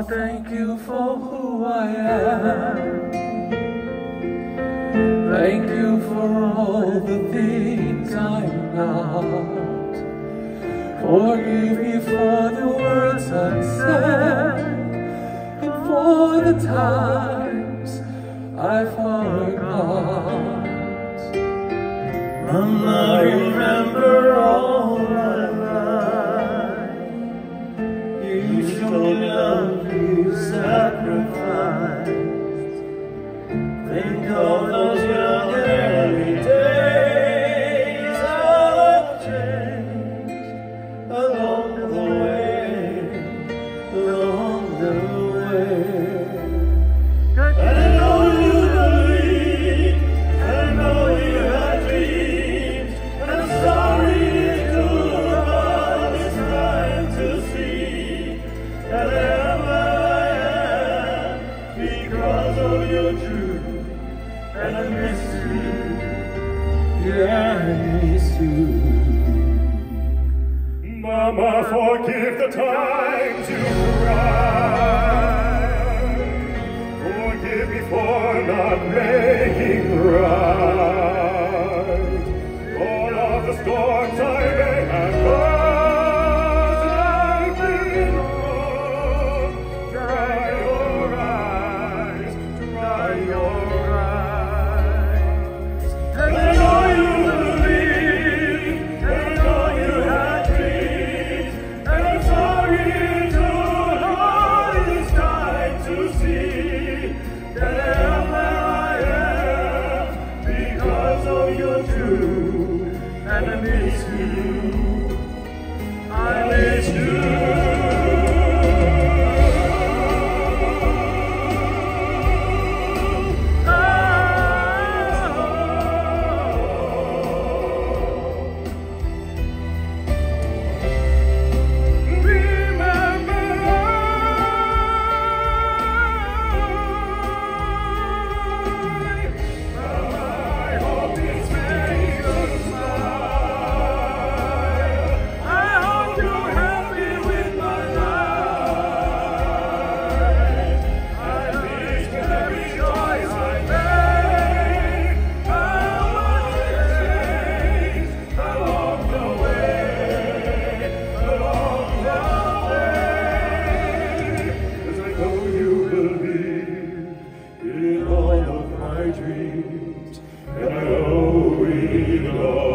thank you for who I am. Thank you for all the things I'm not. Forgive me for the words unsaid and for the times I forgot. Mama, remember all my life. You showed love, you sacrificed. Think of those young early days of change along the way, along the way. And I know you believe, and I know you had dreams, and I'm sorry it took all this time to see that I am where I am because of your truth. And I miss you, yeah, I miss you. Mama, forgive the times you cried. Forgive me for not making right all of the storms I may have lost. I've been wrong. Dry your eyes, dry your and I miss you, I miss you. Dreams, and I know we belong.